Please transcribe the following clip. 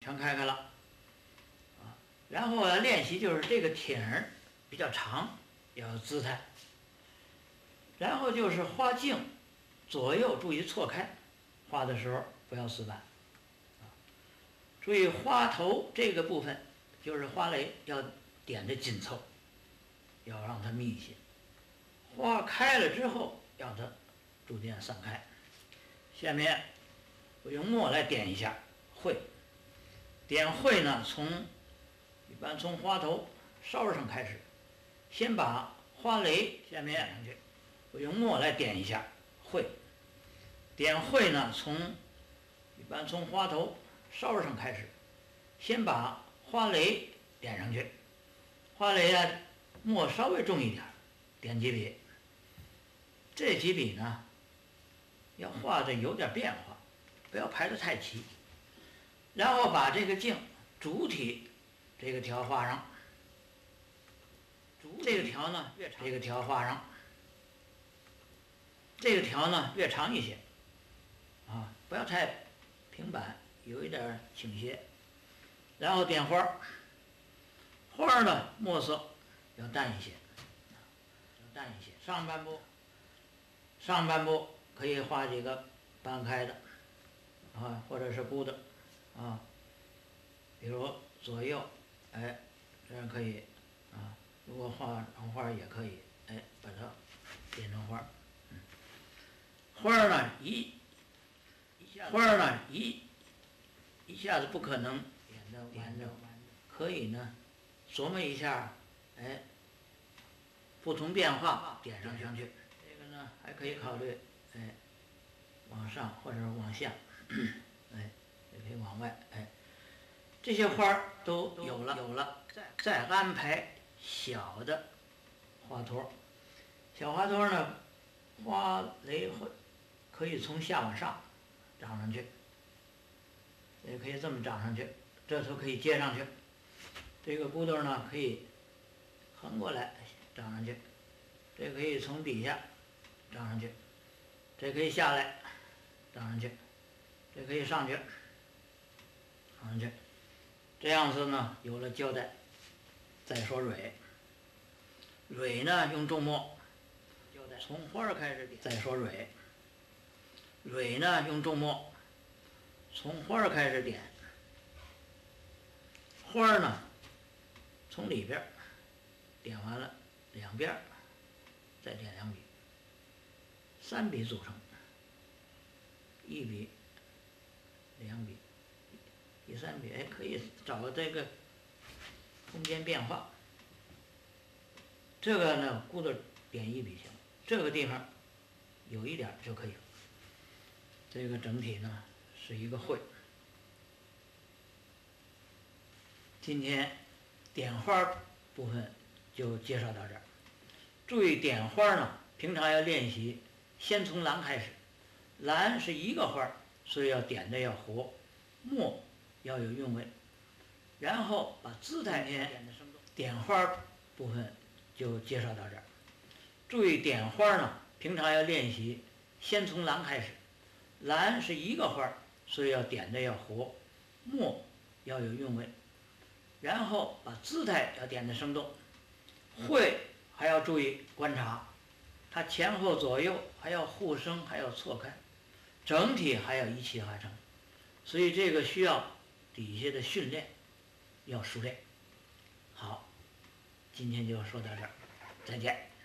全开开了，然后练习就是这个挺儿比较长，要有姿态。然后就是花茎左右注意错开，画的时候不要死板。注意花头这个部分就是花蕾要点的紧凑，要让它密一些。花开了之后要它逐渐散开。下面我用墨来点一下绘。点绘呢，一般从花头梢上开始，先把花蕾下面点上去。我用墨来点一下绘。点绘呢，一般从花头梢上开始，先把花蕾点上去。花蕾啊，墨稍微重一点，点几笔。这几笔呢，要画的有点变化，不要排得太齐。然后把这个茎主体这个条画上，这个条呢越长，这个条画上，这个条呢越长一些，不要太平板，有一点倾斜。然后点花，花呢墨色要淡一些，上半部可以画几个半开的，或者是箍的，比如左右，这样可以，如果画成花也可以，把它变成花。花呢一下子不可能点的，可以呢琢磨一下，不同变化点上去。这个呢还可以考虑，往上或者是往下，也可以往外，这些花都有了，再安排小的花托。小花托呢，花蕾可以从下往上长上去，也可以这么长上去，这头可以接上去。这个骨头呢可以横过来长上去，这可以从底下长上去，这可以下来长上去，这可以上去长上去。这样子呢有了交代。再说蕊，蕊呢用重墨，从花开始点。再说蕊，蕊呢用重墨，从花开始点。花呢从里边点完了，两边再点2笔，3笔组成，1笔、2笔，第3笔，可以找个这个空间变化。这个呢，骨头点1笔行，这个地方有一点就可以了。这个整体呢是一个绘。今天点花部分就介绍到这儿。注意点花呢，平常要练习，先从兰开始。兰是一个花，所以要点的要活，墨要有韵味。然后把姿态点花部分就介绍到这儿。注意点花呢，平常要练习，先从兰开始。兰是一个花，所以要点的要活，墨要有韵味。然后把姿态要点得生动，绘还要注意观察，它前后左右还要互生，还要错开，整体还要一气呵成。所以这个需要底下的训练，要熟练。好，今天就说到这儿，再见。